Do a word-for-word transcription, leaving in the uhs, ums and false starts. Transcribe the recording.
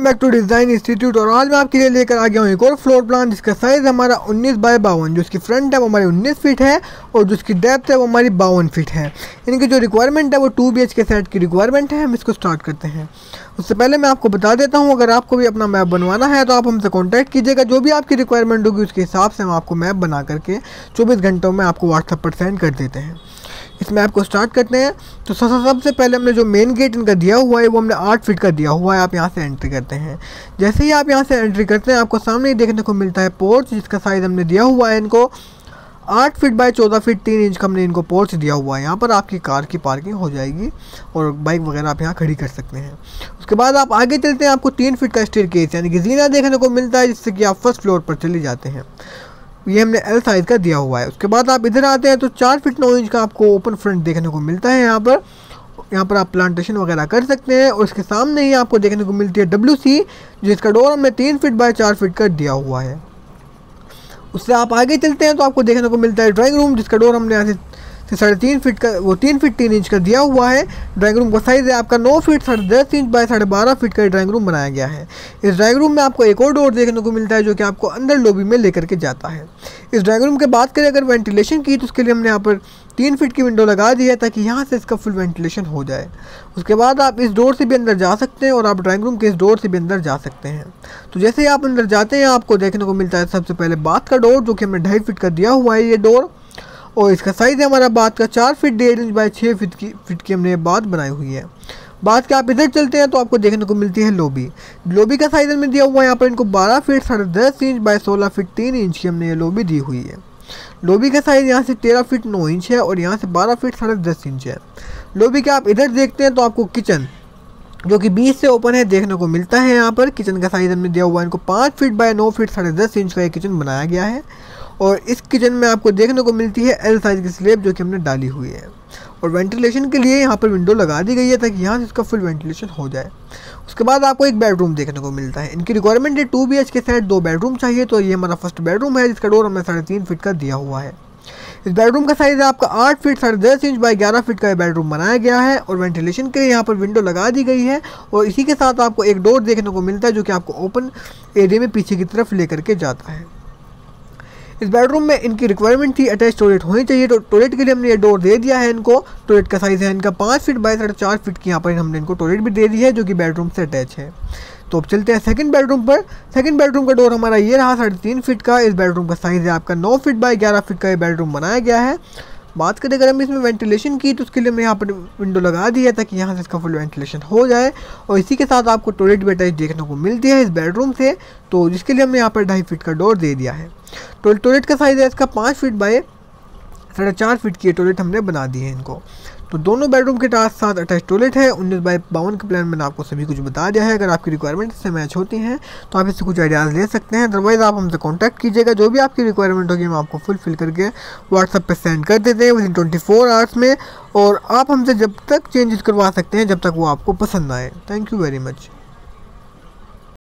Welcome back to design institute. और आज मैं आपके लिए लेकर आ गया हूँ एक और फ्लोर प्लान जिसका साइज़ हमारा उन्नीस बाय बावन, जो इसकी फ्रंट है वो हमारी उन्नीस फीट है और जो इसकी डेप्थ है वो हमारी बावन फीट है। इनकी जो रिक्वायरमेंट है वो two B H K set की रिक्वायरमेंट है। हम इसको स्टार्ट करते हैं। उससे पहले मैं आपको बता देता हूँ, अगर आपको भी अपना मैप बनवाना है तो आप हमसे कॉन्टैक्ट कीजिएगा। जो भी आपकी रिक्वायरमेंट होगी उसके हिसाब से हम आपको मैप बना करके चौबीस घंटों में आपको व्हाट्सएप पर सेंड कर देते हैं। इस मैप को स्टार्ट करते हैं। तो सबसे पहले हमने जो मेन गेट इनका दिया हुआ है वो हमने आठ फीट का दिया हुआ है। आप यहाँ से एंट्री करते हैं। जैसे ही आप यहाँ से एंट्री करते हैं आपको सामने ही देखने को मिलता है पोर्च, जिसका साइज़ हमने दिया हुआ है इनको आठ फीट बाय चौदह फीट तीन इंच का हमने इनको पोर्च दिया हुआ है। यहाँ पर आपकी कार की पार्किंग हो जाएगी और बाइक वगैरह आप यहाँ खड़ी कर सकते हैं। उसके बाद आप आगे चलते हैं। आपको तीन फीट का स्टेयरकेस यानी कि जीना देखने को मिलता है, जिससे कि आप फर्स्ट फ्लोर पर चले जाते हैं। ये हमने एल साइज़ का दिया हुआ है। उसके बाद आप इधर आते हैं तो चार फीट नौ इंच का आपको ओपन फ्रंट देखने को मिलता है। यहाँ पर यहाँ पर आप प्लांटेशन वगैरह कर सकते हैं। और इसके सामने ही आपको देखने को मिलती है डब्ल्यू सी, जिसका डोर हमने तीन फीट बाय चार फीट का दिया हुआ है। उससे आप आगे चलते हैं तो आपको देखने को मिलता है ड्राइंग रूम, जिसका डोर हमने यहाँ से साढ़े तीन फीट का वो तीन फीट तीन इंच का दिया हुआ है। ड्राइंग रूम का साइज़ है आपका नौ फीट साढ़े दस इंच बाय साढ़े बारह फीट का ड्राइंग रूम बनाया गया है। इस ड्राइंग रूम में आपको एक और डोर देखने को मिलता है जो कि आपको अंदर लॉबी में लेकर के जाता है। इस ड्राइंग रूम के बात करें अगर वेंटिलेशन की, तो उसके लिए हमने यहाँ पर तीन फीट की विंडो लगा दी है ताकि यहाँ से इसका फुल वेंटिलेशन हो जाए। उसके बाद आप इस डोर से भी अंदर जा सकते हैं और आप ड्राइंग रूम के इस डोर से भी अंदर जा सकते हैं। तो जैसे ही आप अंदर जाते हैं आपको देखने को मिलता है सबसे पहले बाथ का डोर, जो कि हमने ढाई फीट का दिया हुआ है ये डोर। और इसका साइज़ है हमारा बाथ का चार फीट डेढ़ इंच बाय छः फीट की फीट की हमने ये बाथ बनाई हुई है। बात के आप इधर चलते हैं तो आपको देखने को मिलती है लॉबी। लॉबी का साइज़ हमने दिया हुआ है यहाँ पर इनको बारह फीट साढ़े दस इंच बाय सोलह फीट तीन इंच की हमने ये लॉबी दी हुई है। लॉबी का साइज़ यहाँ से तेरह फीट नौ इंच है और यहाँ से बारह फीट साढ़े दस इंच है। लॉबी के आप इधर देखते हैं तो आपको किचन जो कि बीच से ओपन है देखने को मिलता है। यहाँ पर किचन का साइज़ हमने दिया हुआ है इनको पाँच फीट बाय नौ फीट साढ़े दस इंच का ये किचन बनाया गया है। और इस किचन में आपको देखने को मिलती है एल साइज़ की स्लैब जो कि हमने डाली हुई है। और वेंटिलेशन के लिए यहाँ पर विंडो लगा दी गई है ताकि यहाँ से इसका फुल वेंटिलेशन हो जाए। उसके बाद आपको एक बेडरूम देखने को मिलता है। इनकी रिक्वायरमेंट है two B H K set दो बेडरूम चाहिए। तो ये हमारा फर्स्ट बेडरूम है जिसका डोर हमने साढ़े तीन फीट का दिया हुआ है। इस बेडरूम का साइज़ है आपका आठ फीट साढ़े दस इंच बाय ग्यारह फीट का ये बेडरूम बनाया गया है। और वेंटिलेशन के लिए यहाँ पर विंडो लगा दी गई है। और इसी के साथ आपको एक डोर देखने को मिलता है जो कि आपको ओपन एरिया में पीछे की तरफ लेकर के जाता है। इस बेडरूम में इनकी रिक्वायरमेंट थी अटैच टॉयलेट होनी चाहिए। तो टॉयलेट के लिए हमने ये डोर दे दिया है इनको। टॉयलेट का साइज़ है इनका पाँच फीट बाय साढ़े चार फीट की यहाँ पर हमने इनको टॉयलेट भी दे दी है जो कि बेडरूम से अटैच है। तो अब चलते हैं सेकंड बेडरूम पर। सेकंड बेडरूम का डोर हमारा ये रहा साढ़े तीन फीट का। इस बेडरूम का साइज़ है आपका नौ फीट बाय ग्यारह फीट का ये बेडरूम बनाया गया है। बात करें अगर हम इसमें वेंटिलेशन की तो उसके लिए हमने यहाँ पर विंडो लगा दी है ताकि यहाँ से इसका फुल वेंटिलेशन हो जाए। और इसी के साथ आपको टॉयलेट भी अटैच देखने को मिलती है इस बेडरूम से, तो जिसके लिए हमने यहाँ पर ढाई फीट का डोर दे दिया है। तो टॉयलेट का साइज़ है इसका पाँच फीट बाय साढ़े चार फीट की टॉयलेट हमने बना दी है इनको। तो दोनों बेडरूम के साथ अटैच टॉयलेट है। उन्नीस बाय बावन के प्लान मैंने आपको सभी कुछ बता दिया है। अगर आपकी रिक्वायरमेंट से मैच होती हैं तो आप इससे कुछ आइडियाज़ ले सकते हैं। अदरवाइज़ आप हमसे कांटेक्ट कीजिएगा। जो भी आपकी रिक्वायरमेंट होगी हम आपको फुलफिल करके व्हाट्सएप पे सेंड कर देते हैं within twenty four hours में। और आप हमसे जब तक चेंजेस करवा सकते हैं जब तक वो आपको पसंद आए। Thank you very much.